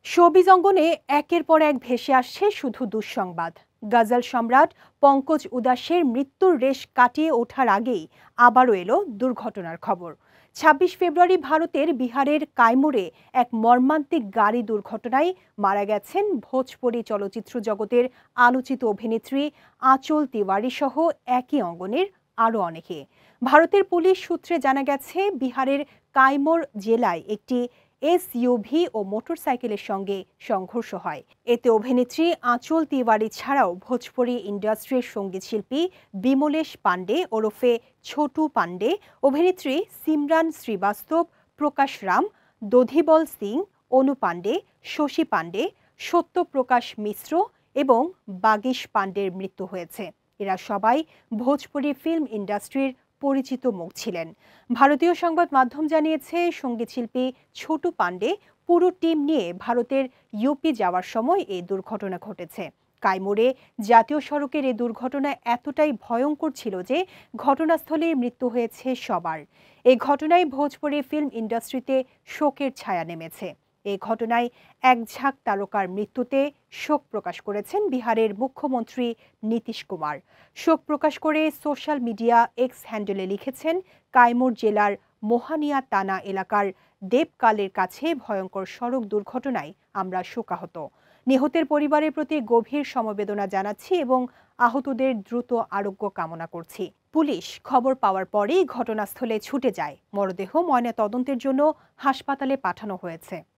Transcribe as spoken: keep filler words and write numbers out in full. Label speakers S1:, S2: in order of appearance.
S1: Showbiz অঙ্গনে একের পর এক ভেসে আসছে শুধু দুঃসংবাদ। গজল সম্রাট পঙ্কজ উদাসের মৃত্যুর রেশ কাটিয়ে ওঠার আগেই আবারও এলো দুর্ঘটনার খবর। ছাব্বিশ ফেব্রুয়ারি ভারতের বিহারের কাইমুরে এক মর্মান্তিক গাড়ি দুর্ঘটনায় মারা গেছেন ভোজপুরি চলচ্চিত্র জগতের আলোচিত অভিনেত্রী আঁচল তিওয়ারি সহ একই অঙ্গনের আরও অনেকে। ভারতের পুলিশ সূত্রে জানা গেছে, বিহারের কাইমুর জেলায় একটি এসইউভি ও মোটরসাইকেলের সঙ্গে সংঘর্ষ হয়। এতে অভিনেত্রী আঁচল তিওয়ারি ছাড়াও ভোজপুরি ইন্ডাস্ট্রির সঙ্গীতশিল্পী বিমলেশ পাণ্ডে ওরফে ছোটু পাণ্ডে, অভিনেত্রী সিমরান শ্রীবাস্তব, প্রকাশ রাম, দধিবল সিং, অনু পাণ্ডে, শশী পাণ্ডে, সত্যপ্রকাশ মিশ্র এবং বাগীশ পাণ্ডের মৃত্যু হয়েছে। এরা সবাই ভোজপুরি ফিল্ম ইন্ডাস্ট্রির পরিচিত মুখ ছিলেন। ভারতীয় সংবাদ মাধ্যম জানিয়েছে, সঙ্গীতশিল্পী ছোটু পাণ্ডে পুরো টিম নিয়ে ভারতের ইউপি যাওয়ার সময় এই দুর্ঘটনা ঘটেছে। কাইমুরে জাতীয় সড়কের এই দুর্ঘটনা এতটাই ভয়ঙ্কর ছিল যে ঘটনাস্থলে মৃত্যু হয়েছে সবার। এই ঘটনায় ভোজপুরি ফিল্ম ইন্ডাস্ট্রিতে শোকের ছায়া নেমেছে। এই ঘটনায় এক ঝাঁক তারকার মৃত্যুতে শোক প্রকাশ করেছেন বিহারের মুখ্যমন্ত্রী নীতিশ কুমার। শোক প্রকাশ করে সোশ্যাল মিডিয়া এক্স হ্যান্ডেলে লিখেছেন, কাইমুর জেলার মোহানিয়া তানা এলাকার দেবকালের কাছে ভয়ঙ্কর সড়ক দুর্ঘটনায় আমরা শোকাহত। নিহতের পরিবারের প্রতি গভীর সমবেদনা জানাচ্ছি এবং আহতদের দ্রুত আরোগ্য কামনা করছি। পুলিশ খবর পাওয়ার পরেই ঘটনাস্থলে ছুটে যায়। মরদেহ ময়নাতদন্তের জন্য হাসপাতালে পাঠানো হয়েছে।